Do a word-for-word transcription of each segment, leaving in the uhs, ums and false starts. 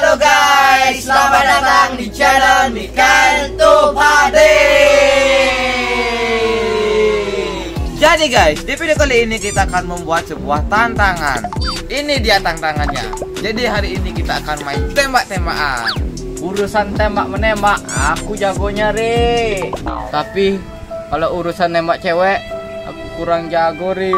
Halo guys, selamat datang di channel Mikan Tupade. Jadi guys, di video kali ini kita akan membuat sebuah tantangan. Ini dia tantangannya. Jadi hari ini kita akan main tembak-tembakan. Urusan tembak menembak, aku jagonya Re. Tapi kalau urusan nembak cewek, aku kurang jago Re.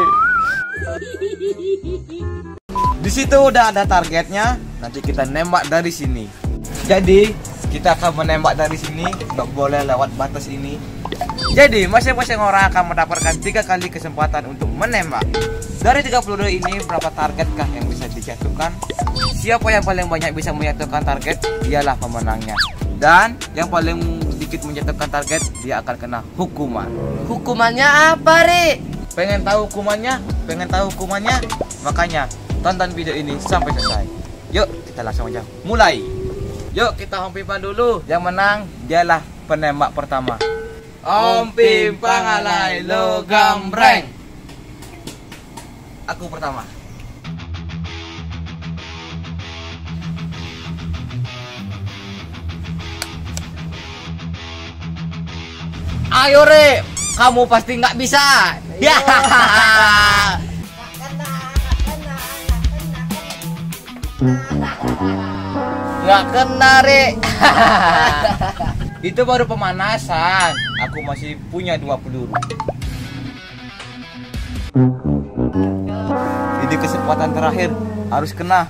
Di situ udah ada targetnya. Nanti kita nembak dari sini. Jadi kita akan menembak dari sini, nggak boleh lewat batas ini. Jadi masing-masing orang akan mendapatkan tiga kali kesempatan untuk menembak. Dari tiga puluh dua ini berapa targetkah yang bisa dijatuhkan? Siapa yang paling banyak bisa menjatuhkan target, dialah pemenangnya. Dan yang paling sedikit menjatuhkan target, dia akan kena hukuman. Hukumannya apa, Ri? Pengen tahu hukumannya? Pengen tahu hukumannya? Makanya tonton video ini sampai selesai. Yuk kita langsung aja mulai. Yuk kita Om Pimpang dulu. Yang menang dialah penembak pertama. Om Pimpang alay lo gambreng. Aku pertama. Ayo Re, kamu pasti nggak bisa. Ya. Nggak kena Re. Itu baru pemanasan. Aku masih punya dua peluru. Ini kesempatan terakhir, harus kena.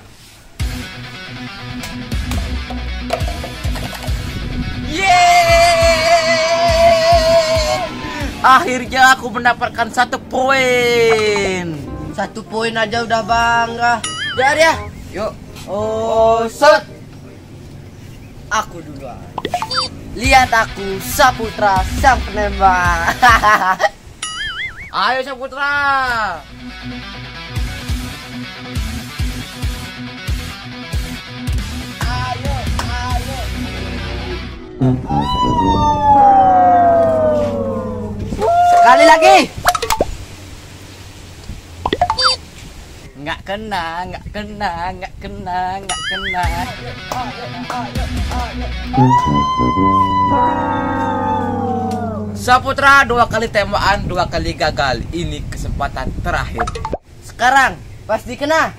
Yeay! Akhirnya aku mendapatkan satu poin. Satu poin aja udah bangga. Biar ya. Yuk. Oh, set. Aku duluan. Lihat aku, Saputra sang penembak. Ayo Saputra. Ayo, ayo. Sekali lagi. Nggak kena, nggak kena, nggak kena, nggak kena. Saputra dua kali tembakan, dua kali gagal. Ini kesempatan terakhir. Sekarang pasti kena.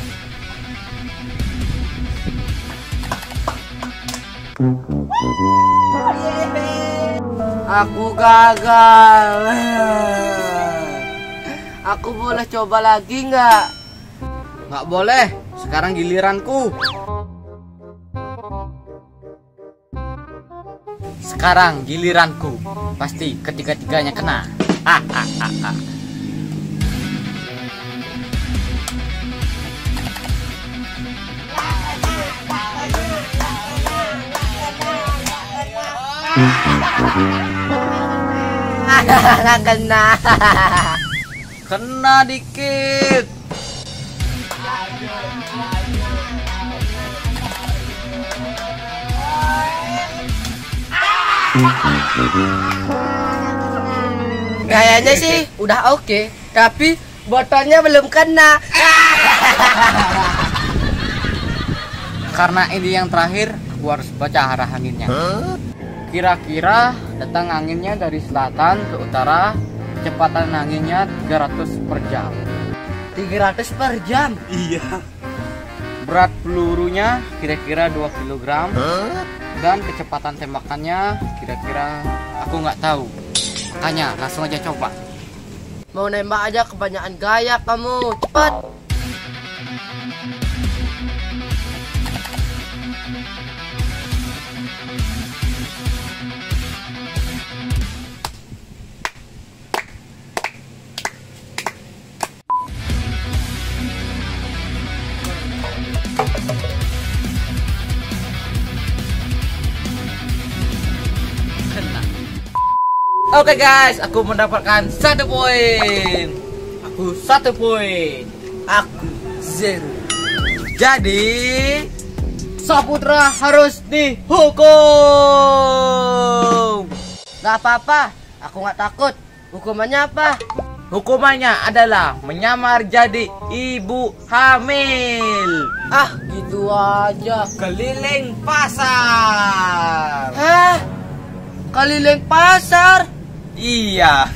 Aku gagal. Aku boleh coba lagi nggak? Nggak boleh, sekarang giliranku. Sekarang giliranku. Pasti ketiga-tiganya kena. Hahaha. Nggak kena. Kena dikit. Kayaknya sih udah oke, tapi botolnya belum kena. Karena ini yang terakhir, aku harus baca arah anginnya. Kira-kira datang anginnya dari selatan ke utara. Kecepatan anginnya tiga ratus per jam. tiga ratus per jam? Iya. Berat pelurunya kira-kira dua kilogram. Dan kecepatan tembakannya kira-kira aku nggak tahu. Makanya langsung aja coba. Mau nembak aja kebanyakan gaya kamu. Cepat. Oke guys, aku mendapatkan satu poin. Aku satu poin. Aku zero. Jadi Saputra harus dihukum. Gak apa-apa, aku nggak takut. Hukumannya apa? Hukumannya adalah menyamar jadi ibu hamil. Ah, gitu aja. Keliling pasar. Hah? Keliling pasar? Iya.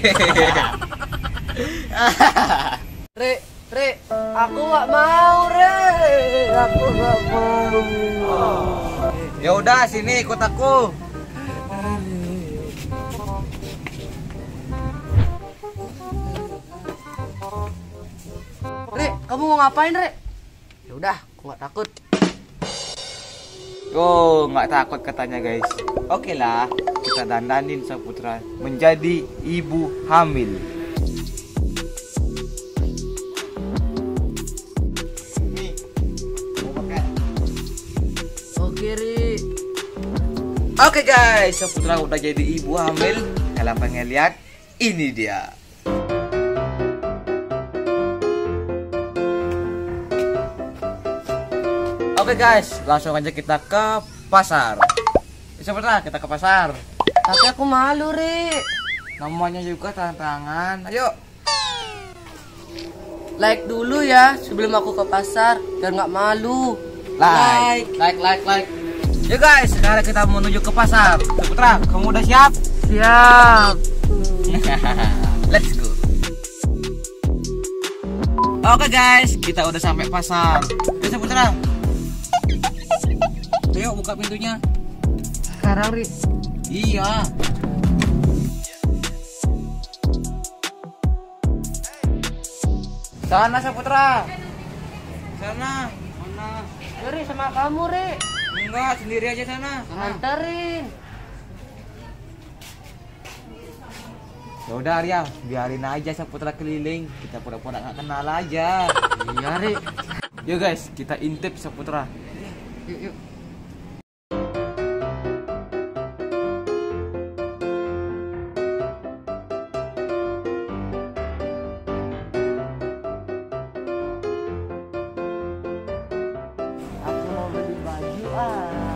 Re, Re, aku gak mau, Re. Aku gak mau. Ya udah, sini ikut aku. Re, kamu mau ngapain, Re? Ya udah, aku gak takut. Oh, nggak takut katanya guys. Oke lah, kita dandanin Saputra menjadi ibu hamil. Nih, mau pakai. Oke, Re. Oke guys, Saputra udah jadi ibu hamil. Kalian pengen lihat? Ini dia. Oke guys, langsung aja kita ke pasar. Saputra, kita ke pasar. Tapi aku malu, Re. Namanya juga tantangan. Ayo. Like dulu ya sebelum aku ke pasar biar nggak malu. Like, like, like, like. Ya guys, sekarang kita menuju ke pasar. Saputra, kamu udah siap? Siap. Let's go. Oke guys, kita udah sampai pasar. Oke Saputra. Ayo buka pintunya. Sekarang, Ri. Iya. Sana Saputra. Sana. Mana? Ri sama kamu, Ri. Enggak, sendiri aja sana. Nganterin. Ya udah Arya, biarin aja Saputra keliling. Kita pura-pura nggak kenal aja. Iya, Ri. Yuk guys, kita intip Saputra. Yuk, yuk. Aku mau beli baju ah.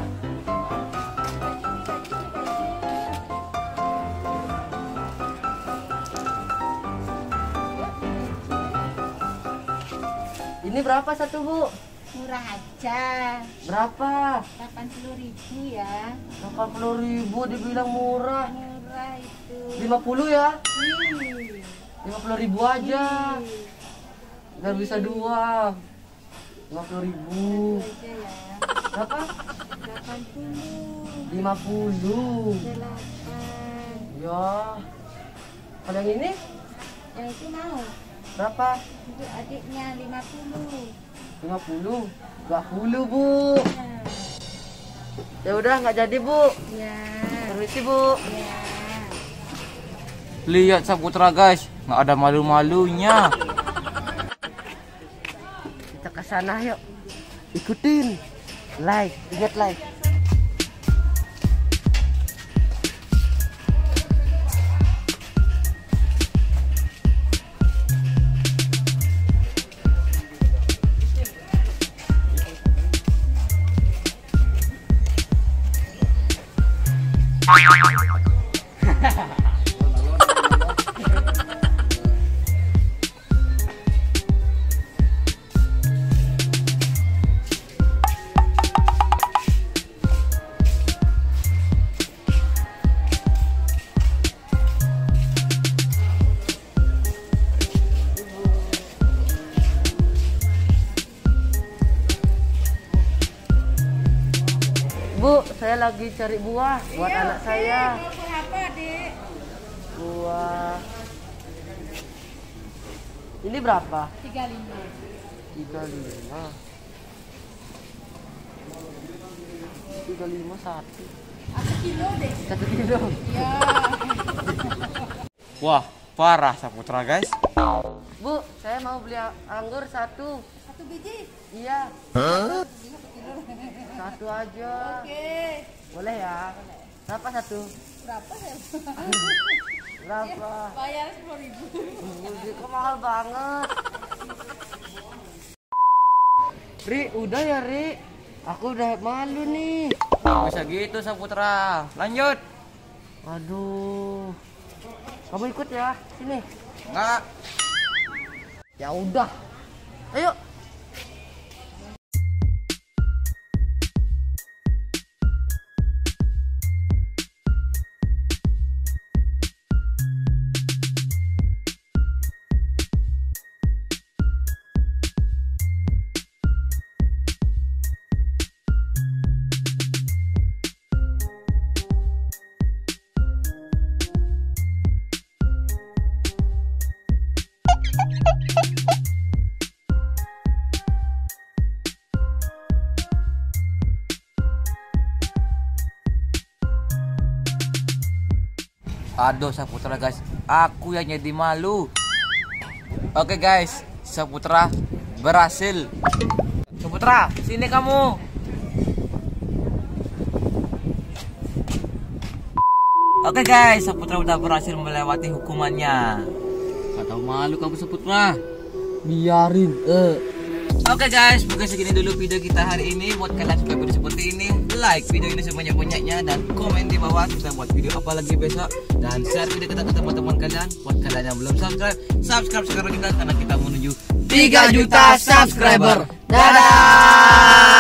Ini berapa satu, Bu? Murah aja, Berapa? delapan puluh ribu ya. delapan puluh ribu dibilang murah. Murah itu. lima puluh ya? Ih, lima puluh ribu aja. Biar bisa dua. lima puluh ribu. aja ya. Berapa? delapan puluh. lima puluh. Delapan. Ya. Kalau yang ini Yang itu mau. berapa? Untuk adiknya lima puluh. lima puluh. dua puluh, Bu. Nah, Ya udah nggak jadi, Bu. ya. Permisi, Bu. Ya. Lihat Saputra guys, nggak ada malu-malunya. Kita ke sana yuk. Ikutin. Like, ingat like. Bu, saya lagi cari buah buat anak saya. Apa, Dik? Buah. Ini berapa? tiga puluh lima. tiga puluh lima. tiga puluh lima satu. Satu kilo deh. Satu kilo. Ya. Wah, parah Saputra guys. Bu, saya mau beli anggur satu. Satu biji. Iya. Satu aja. Oke. Boleh ya? Berapa satu? Berapa ya? Berapa? Bayar sepuluh ribu. Ini kok mahal banget. Ri, udah ya Ri. Aku udah malu nih. Nggak bisa gitu Saputra. Lanjut. Aduh. Kamu ikut ya, sini. Enggak. Ya udah. Ayo. Aduh Saputra guys, aku yang jadi malu. Oke guys, Saputra berhasil. Saputra, sini kamu. Oke guys, Saputra udah berhasil melewati hukumannya. Gak tahu malu kamu Saputra. Biarin. Eh. Oke guys, mungkin segini dulu video kita hari ini. Buat kalian suka video seperti ini, like video ini sebanyak-banyaknya dan komen di bawah kita buat video apa lagi besok, dan share video kita ke teman-teman kalian. Buat kalian yang belum subscribe, subscribe sekarang juga karena kita menuju tiga juta subscriber. Dadah.